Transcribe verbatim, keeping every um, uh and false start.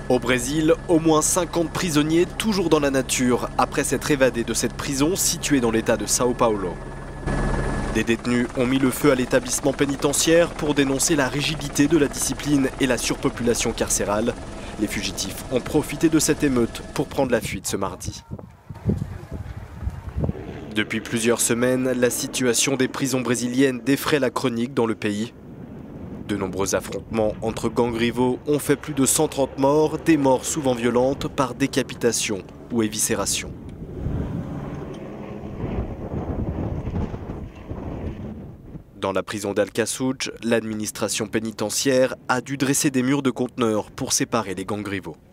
Au Brésil, au moins cinquante prisonniers toujours dans la nature après s'être évadés de cette prison située dans l'état de São Paulo. Des détenus ont mis le feu à l'établissement pénitentiaire pour dénoncer la rigidité de la discipline et la surpopulation carcérale. Les fugitifs ont profité de cette émeute pour prendre la fuite ce mardi. Depuis plusieurs semaines, la situation des prisons brésiliennes défraie la chronique dans le pays. De nombreux affrontements entre gangs rivaux ont fait plus de cent trente morts, des morts souvent violentes par décapitation ou éviscération. Dans la prison d'Alcasúz, l'administration pénitentiaire a dû dresser des murs de conteneurs pour séparer les gangs rivaux.